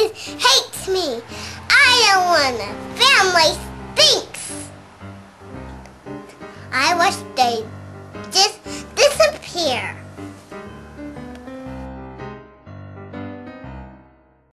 hates me. I don't want a family stinks. I wish they'd just disappear.